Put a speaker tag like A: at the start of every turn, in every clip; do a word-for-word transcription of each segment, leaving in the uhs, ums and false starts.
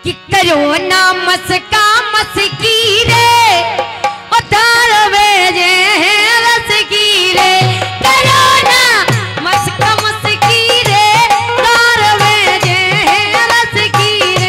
A: कि करो ना मस्का मस्की रे उधार भेजे हैं रस की रे करो ना मस्का मस्की रे उधार भेजे हैं रस की रे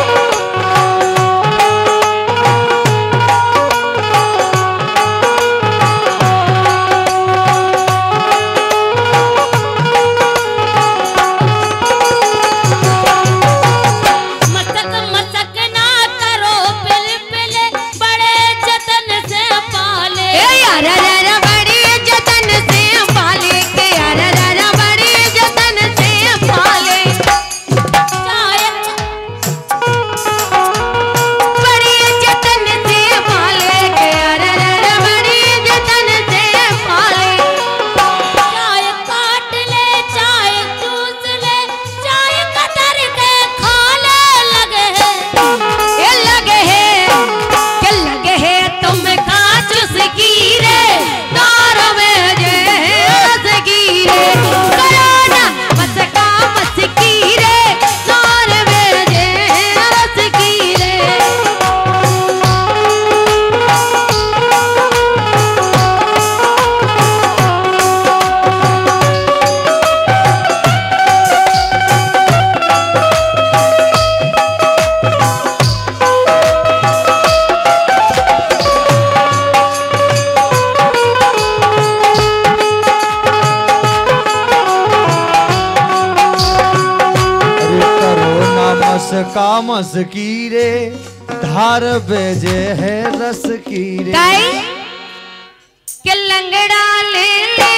B: कामस की रे धार बेजे है रस की रे
A: के लंगड़ा ले ले